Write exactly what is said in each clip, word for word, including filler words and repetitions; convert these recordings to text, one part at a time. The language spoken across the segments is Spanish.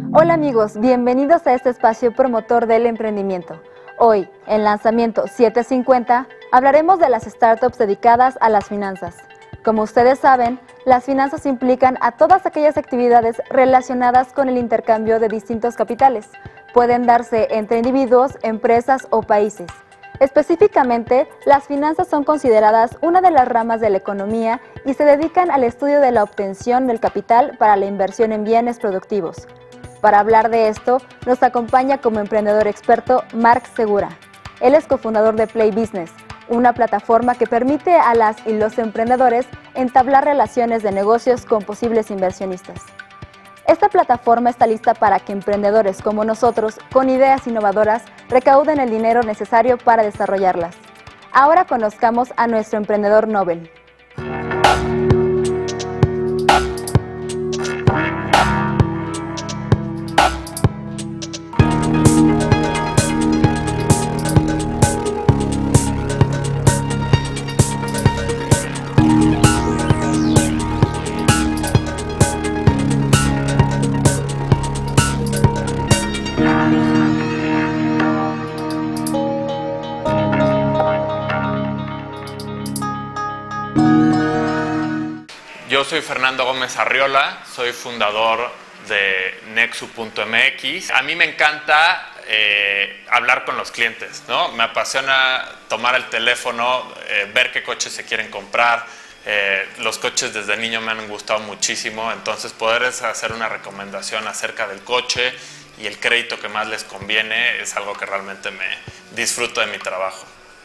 Hola amigos, bienvenidos a este espacio promotor del emprendimiento. Hoy, en Lanzamiento setecientos cincuenta, hablaremos de las startups dedicadas a las finanzas. Como ustedes saben, las finanzas implican a todas aquellas actividades relacionadas con el intercambio de distintos capitales. Pueden darse entre individuos, empresas o países. Específicamente, las finanzas son consideradas una de las ramas de la economía y se dedican al estudio de la obtención del capital para la inversión en bienes productivos. Para hablar de esto, nos acompaña como emprendedor experto Mark Segura. Él es cofundador de Play Business, una plataforma que permite a las y los emprendedores entablar relaciones de negocios con posibles inversionistas. Esta plataforma está lista para que emprendedores como nosotros, con ideas innovadoras, recauden el dinero necesario para desarrollarlas. Ahora conozcamos a nuestro emprendedor Nobel. Yo soy Fernando Gómez Arriola, soy fundador de Nexu punto M X. A mí me encanta eh, hablar con los clientes, ¿no? Me apasiona tomar el teléfono, eh, ver qué coches se quieren comprar. Eh, los coches desde niño me han gustado muchísimo, entonces poderles hacer una recomendación acerca del coche y el crédito que más les conviene es algo que realmente me disfruto de mi trabajo.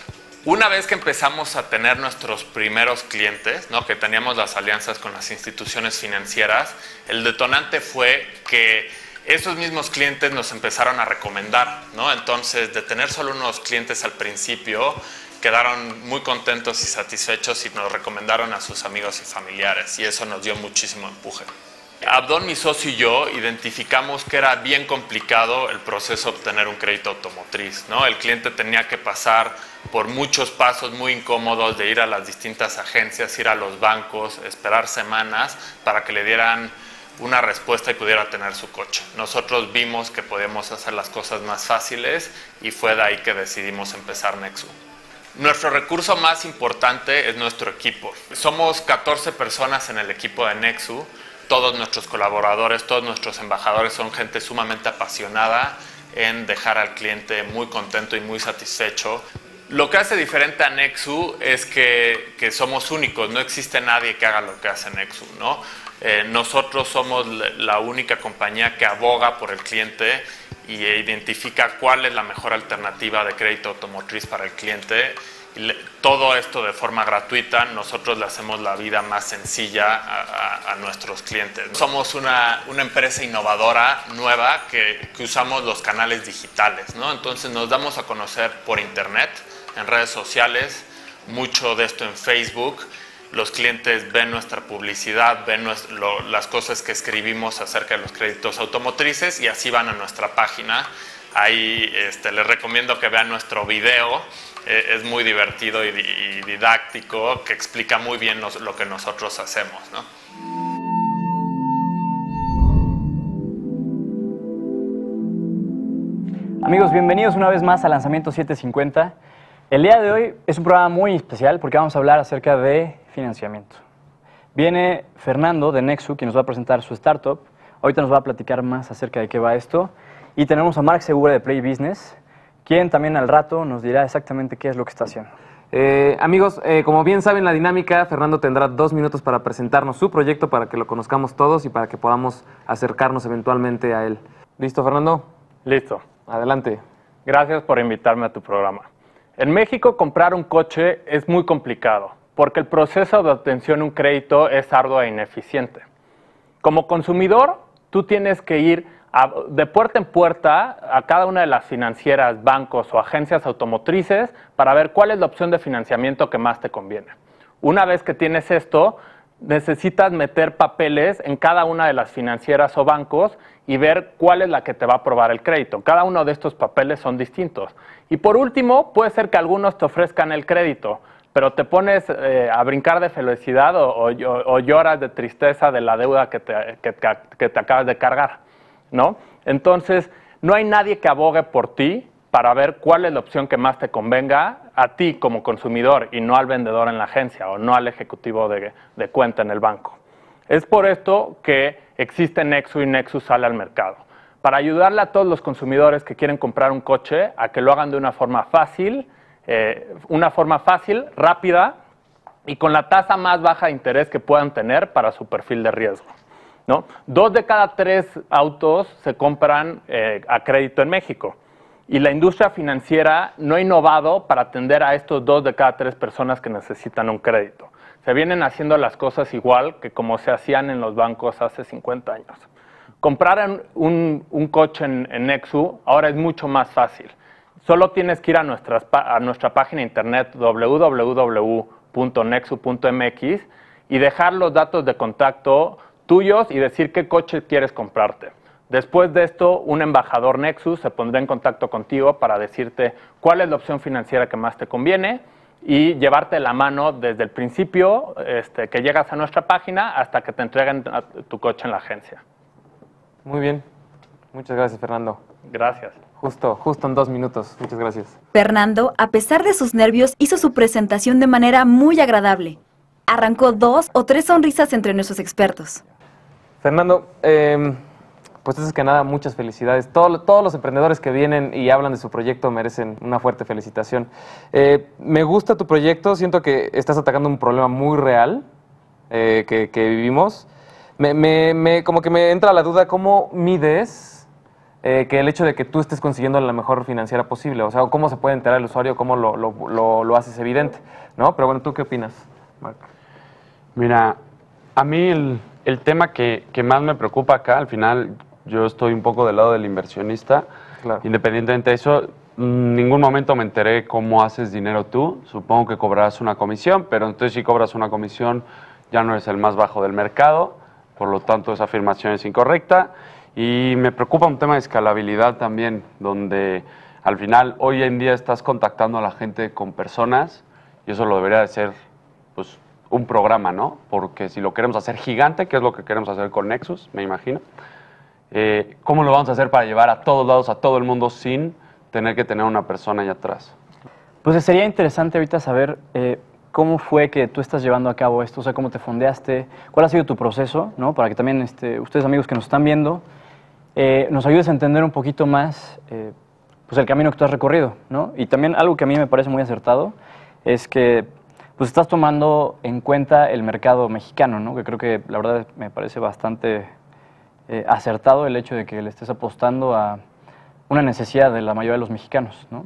Una vez que empezamos a tener nuestros primeros clientes, ¿no? Que teníamos las alianzas con las instituciones financieras, el detonante fue que esos mismos clientes nos empezaron a recomendar, ¿no? Entonces, de tener solo unos clientes al principio, quedaron muy contentos y satisfechos y nos recomendaron a sus amigos y familiares, y eso nos dio muchísimo empuje. Abdón, mi socio y yo identificamos que era bien complicado el proceso de obtener un crédito automotriz, ¿no? El cliente tenía que pasar por muchos pasos muy incómodos de ir a las distintas agencias, ir a los bancos, esperar semanas para que le dieran una respuesta y pudiera tener su coche. Nosotros vimos que podíamos hacer las cosas más fáciles y fue de ahí que decidimos empezar Nexu. Nuestro recurso más importante es nuestro equipo. Somos catorce personas en el equipo de Nexu. Todos nuestros colaboradores, todos nuestros embajadores son gente sumamente apasionada en dejar al cliente muy contento y muy satisfecho. Lo que hace diferente a Nexu es que, que somos únicos, no existe nadie que haga lo que hace Nexu, ¿no? Eh, nosotros somos la única compañía que aboga por el cliente y identifica cuál es la mejor alternativa de crédito automotriz para el cliente. Y le, todo esto de forma gratuita, nosotros le hacemos la vida más sencilla a, a, a nuestros clientes. Somos una, una empresa innovadora, nueva, que, que usamos los canales digitales, ¿no? Entonces nos damos a conocer por internet, en redes sociales, mucho de esto en Facebook. Los clientes ven nuestra publicidad, ven nuestro, lo, las cosas que escribimos acerca de los créditos automotrices y así van a nuestra página. Ahí este, les recomiendo que vean nuestro video. Eh, es muy divertido y, y didáctico, que explica muy bien nos, lo que nosotros hacemos, ¿no? Amigos, bienvenidos una vez más a Lanzamiento setecientos cincuenta. El día de hoy es un programa muy especial porque vamos a hablar acerca de financiamiento. Viene Fernando de Nexu, quien nos va a presentar su startup. Ahorita nos va a platicar más acerca de qué va esto. Y tenemos a Mark Segura de Play Business, quien también al rato nos dirá exactamente qué es lo que está haciendo. Eh, amigos, eh, como bien saben la dinámica, Fernando tendrá dos minutos para presentarnos su proyecto para que lo conozcamos todos y para que podamos acercarnos eventualmente a él. ¿Listo, Fernando? Listo. Adelante. Gracias por invitarme a tu programa. En México, comprar un coche es muy complicado porque el proceso de obtención de un crédito es arduo e ineficiente. Como consumidor, tú tienes que ir a, de puerta en puerta a cada una de las financieras, bancos o agencias automotrices para ver cuál es la opción de financiamiento que más te conviene. Una vez que tienes esto, necesitas meter papeles en cada una de las financieras o bancos y ver cuál es la que te va a aprobar el crédito. Cada uno de estos papeles son distintos. Y por último, puede ser que algunos te ofrezcan el crédito, pero te pones eh, a brincar de felicidad o, o, o lloras de tristeza de la deuda que te, que, que te acabas de cargar, ¿no? Entonces, no hay nadie que abogue por ti para ver cuál es la opción que más te convenga a ti como consumidor y no al vendedor en la agencia o no al ejecutivo de, de cuenta en el banco. Es por esto que existe Nexu y Nexu sale al mercado, para ayudarle a todos los consumidores que quieren comprar un coche a que lo hagan de una forma fácil, eh, una forma fácil, rápida y con la tasa más baja de interés que puedan tener para su perfil de riesgo, ¿no? Dos de cada tres autos se compran eh, a crédito en México y la industria financiera no ha innovado para atender a estos dos de cada tres personas que necesitan un crédito. Se vienen haciendo las cosas igual que como se hacían en los bancos hace cincuenta años. Comprar un, un coche en, en Nexu ahora es mucho más fácil. Solo tienes que ir a, nuestras, a nuestra página de internet doble u doble u doble u punto nexu punto m x y dejar los datos de contacto tuyos y decir qué coche quieres comprarte. Después de esto, un embajador Nexu se pondrá en contacto contigo para decirte cuál es la opción financiera que más te conviene y llevarte la mano desde el principio este, que llegas a nuestra página hasta que te entreguen tu coche en la agencia. Muy bien. Muchas gracias, Fernando. Gracias. Justo, justo en dos minutos. Muchas gracias. Fernando, a pesar de sus nervios, hizo su presentación de manera muy agradable. Arrancó dos o tres sonrisas entre nuestros expertos. Fernando, eh, pues antes que nada, muchas felicidades. Todo, todos los emprendedores que vienen y hablan de su proyecto merecen una fuerte felicitación. Eh, me gusta tu proyecto, siento que estás atacando un problema muy real eh, que, que vivimos. Me, me, me, como que me entra la duda, ¿cómo mides eh, que el hecho de que tú estés consiguiendo la mejor financiera posible? O sea, ¿cómo se puede enterar el usuario? ¿Cómo lo, lo, lo, lo haces evidente? ¿No? Pero bueno, ¿tú qué opinas, Marc? Mira, a mí el, el tema que, que más me preocupa acá, al final yo estoy un poco del lado del inversionista. Claro. Independientemente de eso, en ningún momento me enteré cómo haces dinero tú. Supongo que cobrarás una comisión, pero entonces si cobras una comisión ya no eres el más bajo del mercado. Por lo tanto, esa afirmación es incorrecta. Y me preocupa un tema de escalabilidad también, donde al final hoy en día estás contactando a la gente con personas y eso lo debería de ser pues, un programa, ¿no? Porque si lo queremos hacer gigante, que es lo que queremos hacer con Nexus, me imagino, eh, ¿cómo lo vamos a hacer para llevar a todos lados, a todo el mundo, sin tener que tener una persona allá atrás? Pues sería interesante ahorita saber eh, cómo fue que tú estás llevando a cabo esto, o sea, cómo te fondeaste, cuál ha sido tu proceso, ¿no? Para que también este, ustedes, amigos que nos están viendo, eh, nos ayudes a entender un poquito más eh, pues el camino que tú has recorrido, ¿no? Y también algo que a mí me parece muy acertado es que pues estás tomando en cuenta el mercado mexicano, ¿no? Que creo que la verdad me parece bastante eh, acertado el hecho de que le estés apostando a una necesidad de la mayoría de los mexicanos, ¿no?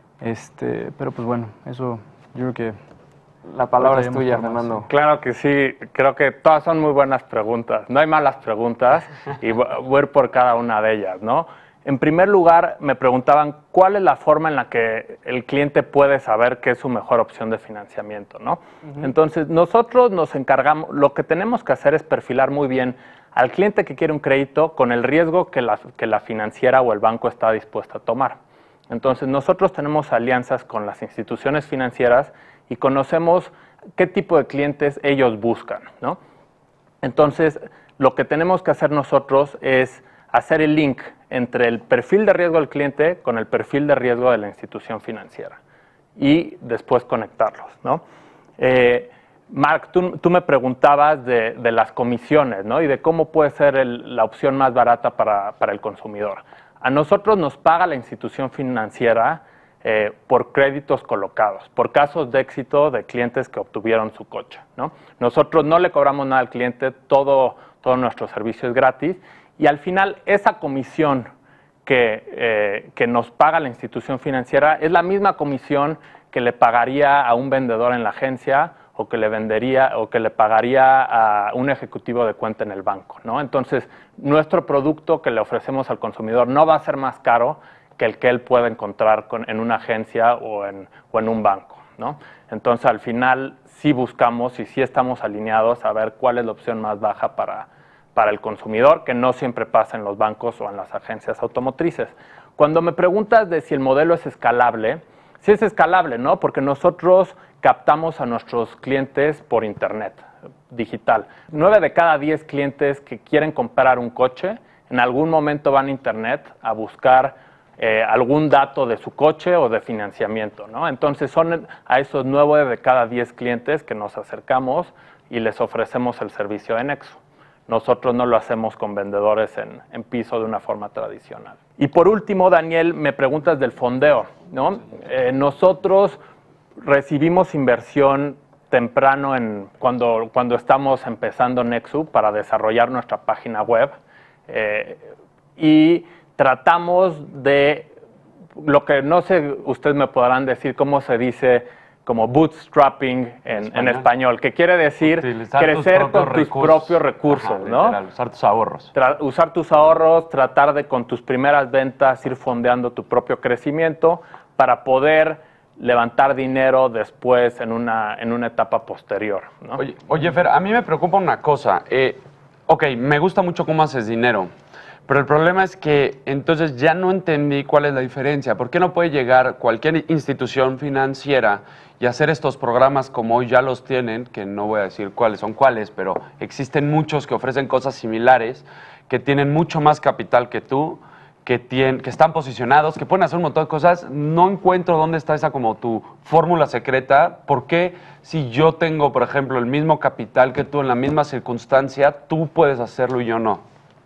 Este, pero pues bueno, eso yo creo que La palabra es tuya, Fernando. Claro que sí, creo que todas son muy buenas preguntas. No hay malas preguntas y voy a ir por cada una de ellas, ¿no? En primer lugar, me preguntaban cuál es la forma en la que el cliente puede saber qué es su mejor opción de financiamiento, ¿no? Uh-huh. Entonces, nosotros nos encargamos, lo que tenemos que hacer es perfilar muy bien al cliente que quiere un crédito con el riesgo que la, que la financiera o el banco está dispuesto a tomar. Entonces, nosotros tenemos alianzas con las instituciones financieras y conocemos qué tipo de clientes ellos buscan, ¿no? Entonces, lo que tenemos que hacer nosotros es hacer el link entre el perfil de riesgo del cliente con el perfil de riesgo de la institución financiera y después conectarlos, ¿no? Eh, Marc, tú, tú me preguntabas de, de las comisiones, ¿no? Y de cómo puede ser el, la opción más barata para, para el consumidor. A nosotros nos paga la institución financiera Eh, por créditos colocados, por casos de éxito de clientes que obtuvieron su coche, ¿no? Nosotros no le cobramos nada al cliente, todo, todo nuestro servicio es gratis y al final esa comisión que, eh, que nos paga la institución financiera es la misma comisión que le pagaría a un vendedor en la agencia o que le vendería o que le pagaría a un ejecutivo de cuenta en el banco, ¿no? Entonces, nuestro producto que le ofrecemos al consumidor no va a ser más caro que el que él pueda encontrar con, en una agencia o en, o en un banco, ¿no? Entonces, al final, sí buscamos y sí estamos alineados a ver cuál es la opción más baja para, para el consumidor, que no siempre pasa en los bancos o en las agencias automotrices. Cuando me preguntas de si el modelo es escalable, sí es escalable, ¿no? Porque nosotros captamos a nuestros clientes por internet, digital. Nueve de cada diez clientes que quieren comprar un coche en algún momento van a Internet a buscar eh, algún dato de su coche o de financiamiento, ¿no? Entonces son a esos nueve de cada diez clientes que nos acercamos y les ofrecemos el servicio de Nexo. Nosotros no lo hacemos con vendedores en, en piso de una forma tradicional. Y por último, Daniel, me preguntas del fondeo, ¿no? Eh, nosotros recibimos inversión temprano en, cuando, cuando estamos empezando Nexo para desarrollar nuestra página web eh, y tratamos de, lo que no sé, ustedes me podrán decir cómo se dice como bootstrapping en, ¿Español? en español, que quiere decir utilizar crecer tus con tus recursos. propios recursos, Ajá, ¿no? Literal, usar tus ahorros. Tra usar tus ahorros, tratar de con tus primeras ventas ir fondeando tu propio crecimiento para poder levantar dinero después en una, en una etapa posterior, ¿no? Oye, oye, Fer, a mí me preocupa una cosa. Eh, ok, me gusta mucho cómo haces dinero, pero el problema es que entonces ya no entendí cuál es la diferencia. ¿Por qué no puede llegar cualquier institución financiera y hacer estos programas como hoy ya los tienen, que no voy a decir cuáles son cuáles, pero existen muchos que ofrecen cosas similares, que tienen mucho más capital que tú, que, tienen, que están posicionados, que pueden hacer un montón de cosas? No encuentro dónde está esa como tu fórmula secreta. ¿Por qué si yo tengo, por ejemplo, el mismo capital que tú en la misma circunstancia, tú puedes hacerlo y yo no?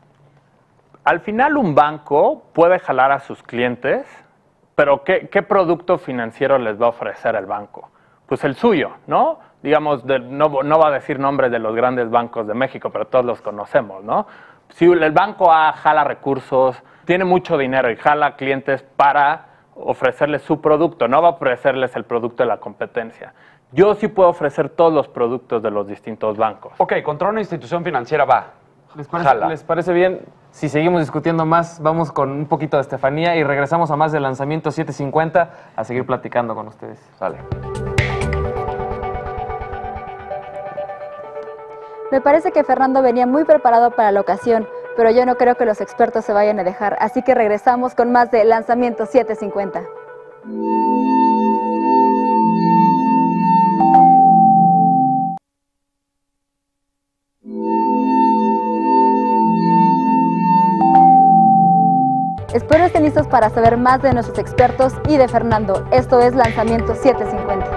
Al final un banco puede jalar a sus clientes, pero ¿qué, qué producto financiero les va a ofrecer el banco? Pues el suyo, ¿no? Digamos, de, no, no va a decir nombres de los grandes bancos de México, pero todos los conocemos, ¿no? Si el banco A jala recursos, tiene mucho dinero y jala clientes para ofrecerles su producto, no va a ofrecerles el producto de la competencia. Yo sí puedo ofrecer todos los productos de los distintos bancos. Ok, contra una institución financiera va. ¿Les parece, ¿Les parece bien? Si seguimos discutiendo más, vamos con un poquito de Estefanía y regresamos a más del lanzamiento setecientos cincuenta a seguir platicando con ustedes. Sale. Me parece que Fernando venía muy preparado para la ocasión, pero yo no creo que los expertos se vayan a dejar, así que regresamos con más de lanzamiento setecientos cincuenta. Espero estén listos para saber más de nuestros expertos y de Fernando. Esto es Lanzamiento setecientos cincuenta.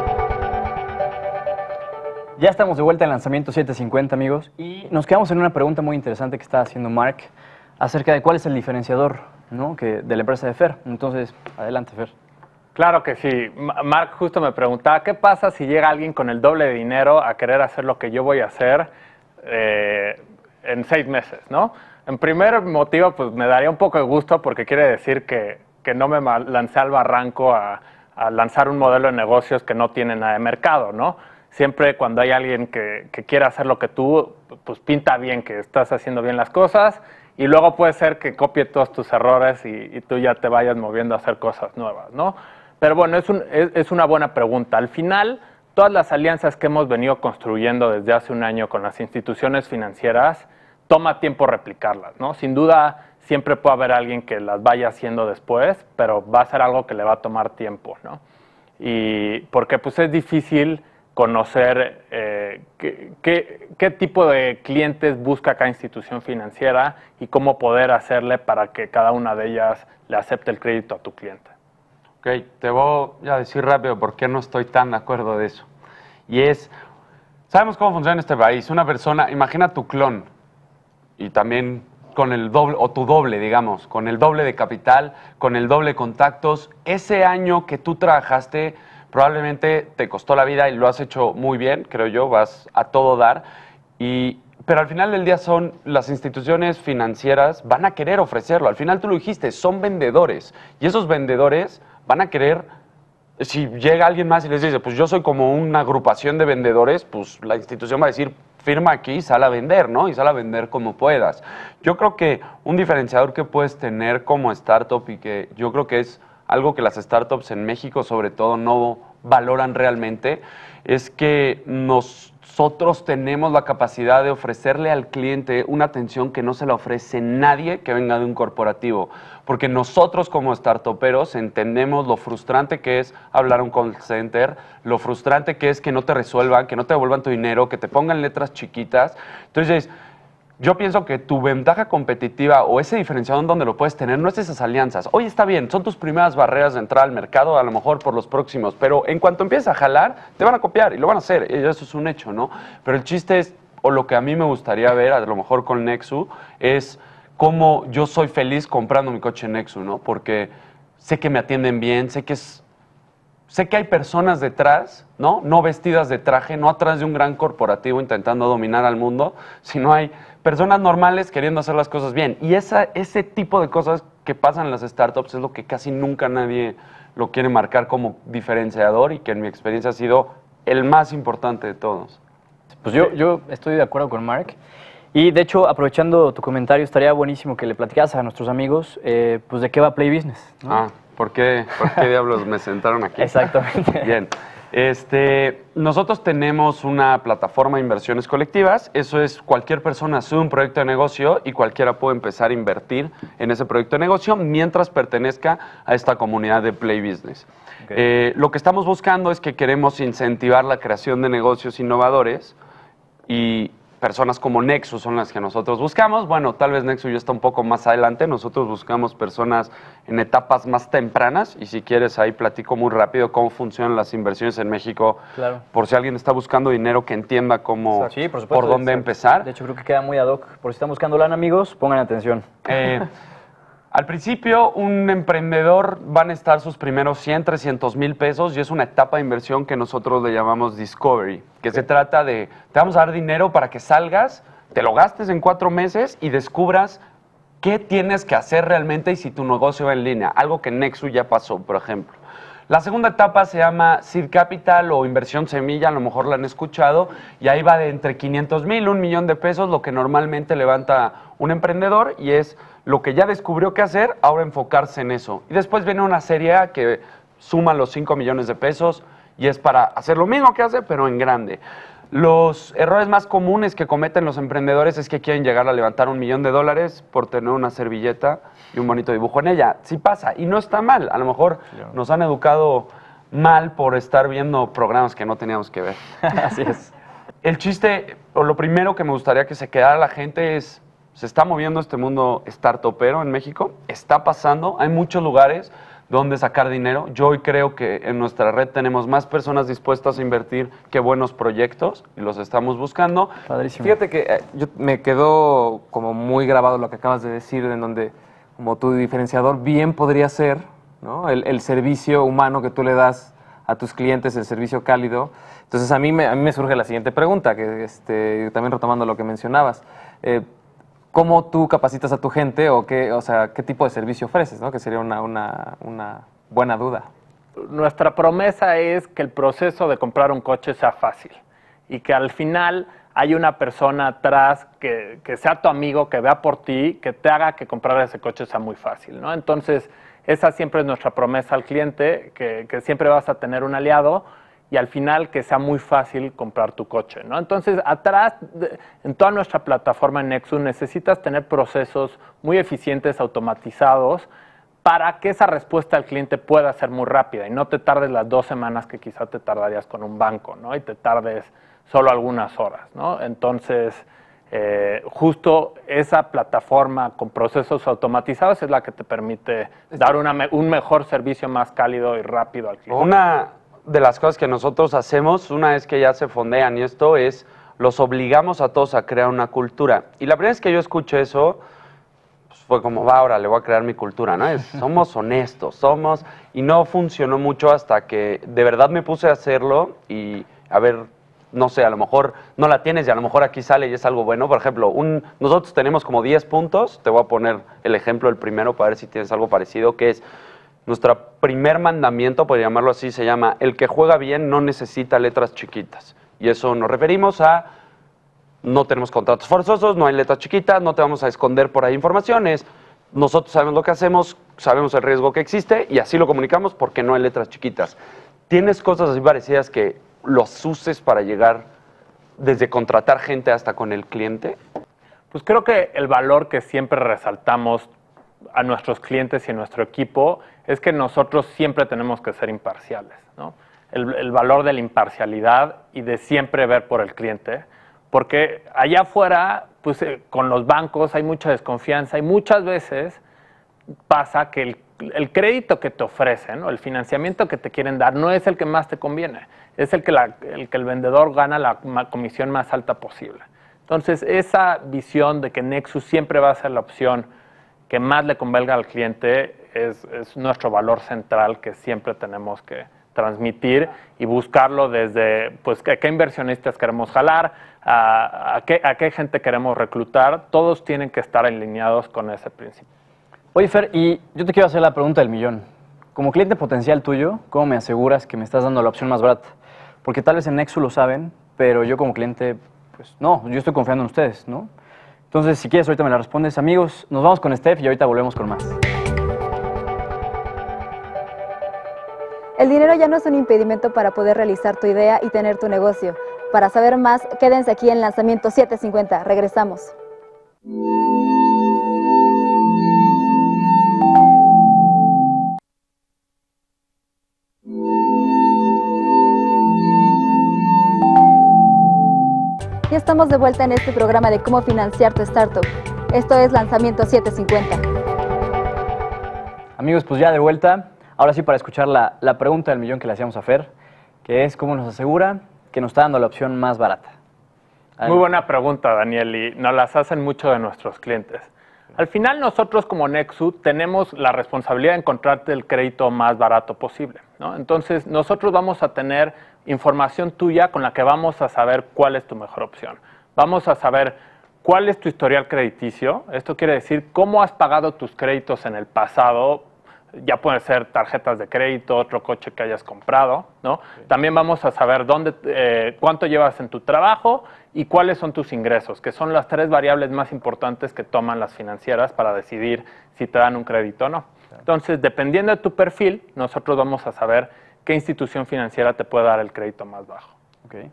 Ya estamos de vuelta en Lanzamiento setecientos cincuenta, amigos, y nos quedamos en una pregunta muy interesante que está haciendo Mark acerca de cuál es el diferenciador, ¿no?, que, de la empresa de Fer. Entonces, adelante, Fer. Claro que sí. Mark justo me preguntaba, ¿qué pasa si llega alguien con el doble de dinero a querer hacer lo que yo voy a hacer eh, en seis meses, ¿no? En primer motivo, pues me daría un poco de gusto porque quiere decir que, que no me lancé al barranco a, a lanzar un modelo de negocios que no tiene nada de mercado, ¿no? Siempre cuando hay alguien que, que quiere hacer lo que tú, pues pinta bien que estás haciendo bien las cosas y luego puede ser que copie todos tus errores y, y tú ya te vayas moviendo a hacer cosas nuevas, ¿no? Pero bueno, es, un, es, es una buena pregunta. Al final, todas las alianzas que hemos venido construyendo desde hace un año con las instituciones financieras, toma tiempo replicarlas, ¿no? Sin duda, siempre puede haber alguien que las vaya haciendo después, pero va a ser algo que le va a tomar tiempo, ¿no? Y porque pues es difícil conocer eh, qué, qué, qué tipo de clientes busca cada institución financiera y cómo poder hacerle para que cada una de ellas le acepte el crédito a tu cliente. Ok, te voy a decir rápido por qué no estoy tan de acuerdo de eso. Y es, sabemos cómo funciona este país. Una persona, imagina tu clon, y también con el doble, o tu doble, digamos, con el doble de capital, con el doble de contactos. Ese año que tú trabajaste probablemente te costó la vida y lo has hecho muy bien, creo yo, vas a todo dar. Y, pero al final del día son las instituciones financieras, van a querer ofrecerlo. Al final tú lo dijiste, son vendedores. Y esos vendedores van a querer, si llega alguien más y les dice, pues yo soy como una agrupación de vendedores, pues la institución va a decir, firma aquí y sal a vender, ¿no? Y sal a vender como puedas. Yo creo que un diferenciador que puedes tener como startup y que yo creo que es algo que las startups en México sobre todo no valoran realmente, es que nosotros tenemos la capacidad de ofrecerle al cliente una atención que no se la ofrece nadie que venga de un corporativo. Porque nosotros como startuperos entendemos lo frustrante que es hablar a un call center, lo frustrante que es que no te resuelvan, que no te devuelvan tu dinero, que te pongan letras chiquitas. Entonces, Yo pienso que tu ventaja competitiva o ese diferenciador donde lo puedes tener no es esas alianzas. Oye, está bien, son tus primeras barreras de entrada al mercado, a lo mejor por los próximos, pero en cuanto empieces a jalar, te van a copiar y lo van a hacer, y eso es un hecho, ¿no? Pero el chiste es, o lo que a mí me gustaría ver, a lo mejor con Nexu, es cómo yo soy feliz comprando mi coche Nexu, ¿no? Porque sé que me atienden bien, sé que es... Sé que hay personas detrás, ¿no? No vestidas de traje, no atrás de un gran corporativo intentando dominar al mundo, sino hay personas normales queriendo hacer las cosas bien. Y esa, ese tipo de cosas que pasan en las startups es lo que casi nunca nadie lo quiere marcar como diferenciador y que en mi experiencia ha sido el más importante de todos. Pues yo, yo estoy de acuerdo con Mark. Y de hecho, aprovechando tu comentario, estaría buenísimo que le platicaras a nuestros amigos eh, pues de qué va Play Business, ¿no? Ah, ¿por qué, ¿por qué diablos me sentaron aquí? Exactamente. Bien. Este, nosotros tenemos una plataforma de inversiones colectivas. Eso es, cualquier persona sube un proyecto de negocio y cualquiera puede empezar a invertir en ese proyecto de negocio mientras pertenezca a esta comunidad de Play Business. Okay. Eh, lo que estamos buscando es que queremos incentivar la creación de negocios innovadores y personas como Nexu son las que nosotros buscamos. Bueno, tal vez Nexu ya está un poco más adelante. Nosotros buscamos personas en etapas más tempranas. Y si quieres, ahí platico muy rápido cómo funcionan las inversiones en México. Claro. Por si alguien está buscando dinero, que entienda cómo, sí, por, supuesto, por dónde exacto. empezar. De hecho, creo que queda muy ad hoc. Por si están buscando lana, amigos, pongan atención. Eh, Al principio, un emprendedor van a estar sus primeros cien, trescientos mil pesos y es una etapa de inversión que nosotros le llamamos Discovery, que se trata de, te vamos a dar dinero para que salgas, te lo gastes en cuatro meses y descubras qué tienes que hacer realmente y si tu negocio va en línea, algo que Nexu ya pasó, por ejemplo. La segunda etapa se llama Seed Capital o inversión semilla, a lo mejor la han escuchado, y ahí va de entre quinientos mil, un millón de pesos, lo que normalmente levanta un emprendedor y es lo que ya descubrió qué hacer, ahora enfocarse en eso. Y después viene una serie A que suma los cinco millones de pesos y es para hacer lo mismo que hace, pero en grande. Los errores más comunes que cometen los emprendedores es que quieren llegar a levantar un millón de dólares por tener una servilleta y un bonito dibujo en ella. Sí pasa, y no está mal. A lo mejor claro. nos han educado mal por estar viendo programas que no teníamos que ver. Así es. El chiste, o lo primero que me gustaría que se quedara la gente es, se está moviendo este mundo startupero en México, está pasando, hay muchos lugares donde sacar dinero. Yo hoy creo que en nuestra red tenemos más personas dispuestas a invertir que buenos proyectos y los estamos buscando. Padrísimo. Fíjate que eh, yo, me quedó como muy grabado lo que acabas de decir, en donde como tu diferenciador bien podría ser, ¿no? el, el servicio humano que tú le das a tus clientes, el servicio cálido. Entonces a mí me, a mí me surge la siguiente pregunta, que este, también retomando lo que mencionabas. Eh, ¿Cómo tú capacitas a tu gente o qué, o sea, qué tipo de servicio ofreces, ¿no? Que sería una, una, una buena duda. Nuestra promesa es que el proceso de comprar un coche sea fácil y que al final hay una persona atrás que, que sea tu amigo, que vea por ti, que te haga que comprar ese coche sea muy fácil, ¿no? Entonces, esa siempre es nuestra promesa al cliente, que, que siempre vas a tener un aliado y al final que sea muy fácil comprar tu coche, ¿no? Entonces, atrás, de, en toda nuestra plataforma en Nexu, necesitas tener procesos muy eficientes, automatizados, para que esa respuesta al cliente pueda ser muy rápida y no te tardes las dos semanas que quizá te tardarías con un banco, ¿no? Y te tardes solo algunas horas, ¿no? Entonces, eh, justo esa plataforma con procesos automatizados es la que te permite dar una, un mejor servicio más cálido y rápido al cliente. Una de las cosas que nosotros hacemos, una vez que ya se fondean y esto es, los obligamos a todos a crear una cultura. Y la primera vez que yo escuché eso, pues fue como, va, ahora le voy a crear mi cultura, ¿no? Es, somos honestos, somos... Y no funcionó mucho hasta que de verdad me puse a hacerlo y, a ver, no sé, a lo mejor no la tienes y a lo mejor aquí sale y es algo bueno. Por ejemplo, un, nosotros tenemos como diez puntos, te voy a poner el ejemplo, el primero, para ver si tienes algo parecido, que es... Nuestro primer mandamiento, por llamarlo así, se llama el que juega bien no necesita letras chiquitas. Y eso nos referimos a no tenemos contratos forzosos, no hay letras chiquitas, no te vamos a esconder por ahí informaciones. Nosotros sabemos lo que hacemos, sabemos el riesgo que existe y así lo comunicamos porque no hay letras chiquitas. ¿Tienes cosas así parecidas que los uses para llegar desde contratar gente hasta con el cliente? Pues creo que el valor que siempre resaltamos a nuestros clientes y a nuestro equipo es que nosotros siempre tenemos que ser imparciales, ¿no? El, el valor de la imparcialidad y de siempre ver por el cliente, Porque allá afuera, pues eh, con los bancos hay mucha desconfianza y muchas veces pasa que el, el crédito que te ofrecen o el financiamiento que te quieren dar no es el que más te conviene, es el que, la, el, que el vendedor gana la comisión más alta posible. Entonces, esa visión de que Nexus siempre va a ser la opción que más le convenga al cliente es, es nuestro valor central que siempre tenemos que transmitir y buscarlo desde, pues, a qué inversionistas queremos jalar, a, a, qué, a qué gente queremos reclutar. Todos tienen que estar alineados con ese principio. Oye, Fer, y yo te quiero hacer la pregunta del millón. Como cliente potencial tuyo, ¿cómo me aseguras que me estás dando la opción más barata? Porque tal vez en Nexus lo saben, pero yo como cliente, pues no, yo estoy confiando en ustedes, ¿no? Entonces, si quieres, ahorita me la respondes. Amigos, nos vamos con Steph y ahorita volvemos con más. El dinero ya no es un impedimento para poder realizar tu idea y tener tu negocio. Para saber más, quédense aquí en Lanzamiento setecientos cincuenta. Regresamos. Ya estamos de vuelta en este programa de cómo financiar tu startup. Esto es Lanzamiento setecientos cincuenta. Amigos, pues ya de vuelta. Ahora sí para escuchar la, la pregunta del millón que le hacíamos a Fer, que es cómo nos asegura que nos está dando la opción más barata. Muy buena pregunta, Daniel, y nos las hacen mucho de nuestros clientes. Al final, nosotros como Nexus tenemos la responsabilidad de encontrarte el crédito más barato posible, ¿no? Entonces, nosotros vamos a tener información tuya con la que vamos a saber cuál es tu mejor opción. Vamos a saber cuál es tu historial crediticio. Esto quiere decir cómo has pagado tus créditos en el pasado. Ya pueden ser tarjetas de crédito, otro coche que hayas comprado, ¿no? Sí. También vamos a saber dónde, eh, cuánto llevas en tu trabajo y cuáles son tus ingresos, que son las tres variables más importantes que toman las financieras para decidir si te dan un crédito o no. Claro. Entonces, dependiendo de tu perfil, nosotros vamos a saber qué institución financiera te puede dar el crédito más bajo. Okay.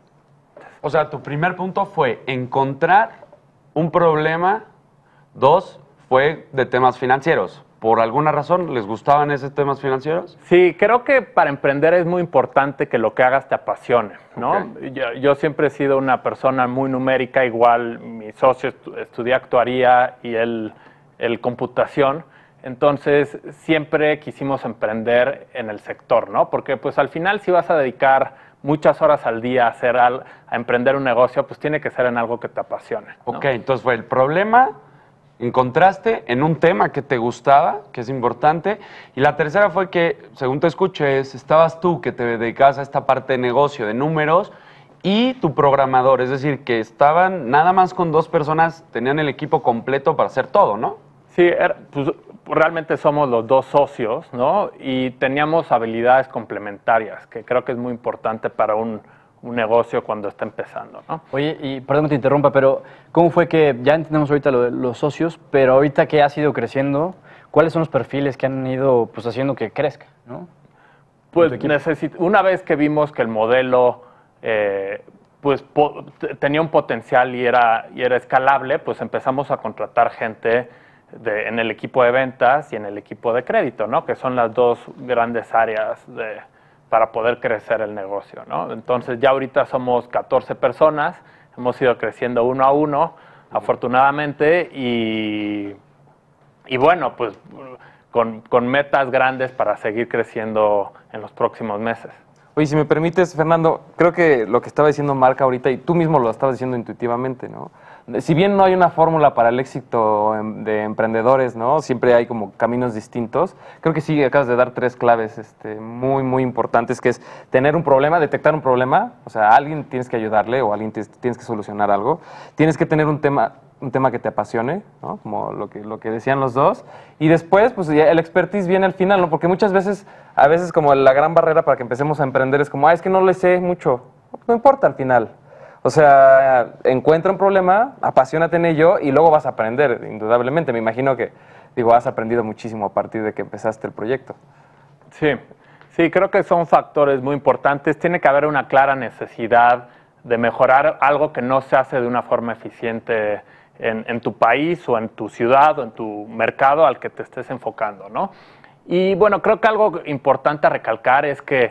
O sea, tu primer punto fue encontrar un problema. Dos, fue de temas financieros. ¿Por alguna razón les gustaban esos temas financieros? Sí, creo que para emprender es muy importante que lo que hagas te apasione, ¿no? Okay. Yo, yo siempre he sido una persona muy numérica, igual mi socio estu estudió actuaría y él, él computación, entonces siempre quisimos emprender en el sector, ¿no? Porque pues al final si vas a dedicar muchas horas al día a, hacer al, a emprender un negocio, pues tiene que ser en algo que te apasione, ¿no? Ok, entonces fue el problema. Encontraste en un tema que te gustaba, que es importante, y la tercera fue que, según te escuché, estabas tú que te dedicabas a esta parte de negocio, de números, y tu programador, es decir, que estaban nada más con dos personas, tenían el equipo completo para hacer todo, ¿no? Sí, era, pues, realmente somos los dos socios, ¿no? Y teníamos habilidades complementarias, que creo que es muy importante para un... un negocio cuando está empezando, ¿no? Oye, y perdón que te interrumpa, pero ¿cómo fue que, ya entendemos ahorita lo de los socios, pero ahorita que has ido creciendo, ¿cuáles son los perfiles que han ido pues haciendo que crezca, ¿no? Pues una vez que vimos que el modelo eh, pues, po tenía un potencial y era, y era escalable, pues empezamos a contratar gente de, en el equipo de ventas y en el equipo de crédito, ¿no? Que son las dos grandes áreas de... para poder crecer el negocio, ¿no? Entonces ya ahorita somos catorce personas, hemos ido creciendo uno a uno, afortunadamente, y, y bueno, pues con, con metas grandes para seguir creciendo en los próximos meses. Oye, si me permites, Fernando, creo que lo que estaba diciendo Marc ahorita, y tú mismo lo estabas diciendo intuitivamente, ¿no? Si bien no hay una fórmula para el éxito de emprendedores, ¿no? Siempre hay como caminos distintos. Creo que sí acabas de dar tres claves este, muy, muy importantes, que es tener un problema, detectar un problema, o sea, a alguien tienes que ayudarle o a alguien tienes que solucionar algo. Tienes que tener un tema, un tema que te apasione, ¿no? Como lo que, lo que decían los dos. Y después, pues ya el expertise viene al final, ¿no? Porque muchas veces, a veces como la gran barrera para que empecemos a emprender es como, ah, es que no le sé mucho. No importa al final. O sea, encuentra un problema, apasionate en ello y luego vas a aprender, indudablemente. Me imagino que, digo, has aprendido muchísimo a partir de que empezaste el proyecto. Sí, sí, creo que son factores muy importantes. Tiene que haber una clara necesidad de mejorar algo que no se hace de una forma eficiente en, en tu país o en tu ciudad o en tu mercado al que te estés enfocando, ¿no? Y bueno, creo que algo importante a recalcar es que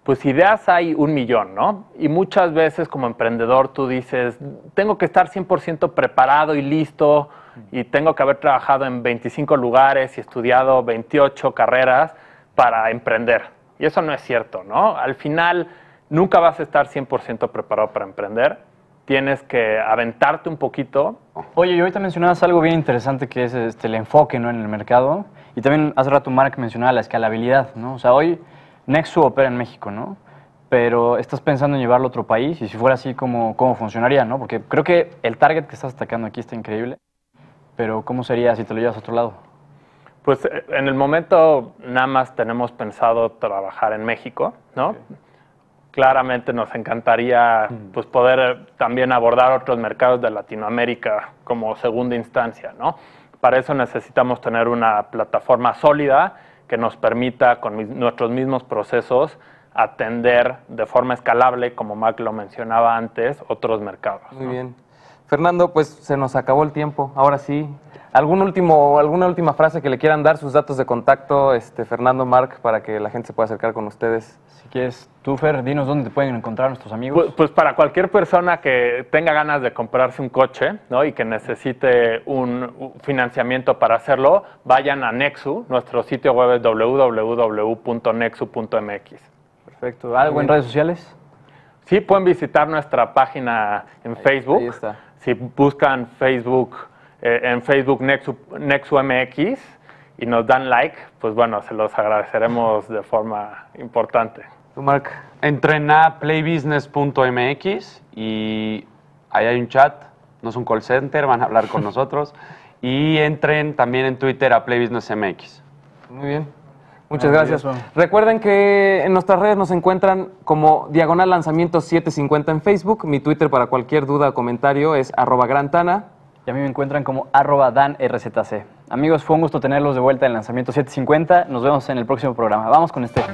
pues ideas hay un millón, ¿no? Y muchas veces como emprendedor tú dices, tengo que estar cien por ciento preparado y listo y tengo que haber trabajado en veinticinco lugares y estudiado veintiocho carreras para emprender. Y eso no es cierto, ¿no? Al final nunca vas a estar cien por ciento preparado para emprender. Tienes que aventarte un poquito. Oye, y ahorita mencionabas algo bien interesante que es este, el enfoque, ¿no?, en el mercado. Y también hace rato Mark mencionaba la escalabilidad, ¿no? O sea, hoy Nexu opera en México, ¿no? Pero estás pensando en llevarlo a otro país y si fuera así, ¿cómo, cómo funcionaría, no? Porque creo que el target que estás atacando aquí está increíble, pero ¿cómo sería si te lo llevas a otro lado? Pues en el momento nada más tenemos pensado trabajar en México, ¿no? Okay. Claramente nos encantaría pues, poder también abordar otros mercados de Latinoamérica como segunda instancia, ¿no? Para eso necesitamos tener una plataforma sólida que nos permita con mis, nuestros mismos procesos atender de forma escalable, como Mark lo mencionaba antes, otros mercados. Muy ¿no? bien. Fernando, pues se nos acabó el tiempo. Ahora sí, ¿algún último, alguna última frase que le quieran dar, sus datos de contacto, este, Fernando, Mark, para que la gente se pueda acercar con ustedes? Si quieres, tú, Fer, dinos dónde te pueden encontrar nuestros amigos. Pues, pues para cualquier persona que tenga ganas de comprarse un coche, ¿no?, y que necesite un, un financiamiento para hacerlo, vayan a Nexu. Nuestro sitio web es w w w punto nexu punto m x. Perfecto. ¿Algo en redes sociales? Sí, pueden visitar nuestra página en ahí, Facebook. Ahí está. Si buscan Facebook, eh, en Facebook Nexu, Nexu M X y nos dan like, pues bueno, se los agradeceremos de forma importante. ¿Tú, Mark? Entren a playbusiness punto m x y ahí hay un chat, no es un call center, van a hablar con nosotros. Y entren también en Twitter a playbusiness punto m x. Muy bien. Muchas gracias. Recuerden que en nuestras redes nos encuentran como Diagonal Lanzamiento setecientos cincuenta en Facebook. Mi Twitter para cualquier duda o comentario es arroba grantana. Y a mí me encuentran como arroba dan R Z C. Amigos, fue un gusto tenerlos de vuelta en Lanzamiento setecientos cincuenta. Nos vemos en el próximo programa. Vamos con este.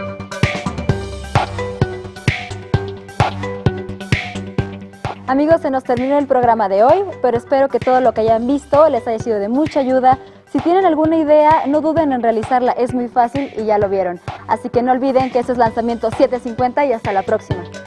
Amigos, se nos terminó el programa de hoy, pero espero que todo lo que hayan visto les haya sido de mucha ayuda. Si tienen alguna idea, no duden en realizarla, es muy fácil y ya lo vieron. Así que no olviden que este es Lanzamiento setecientos cincuenta y hasta la próxima.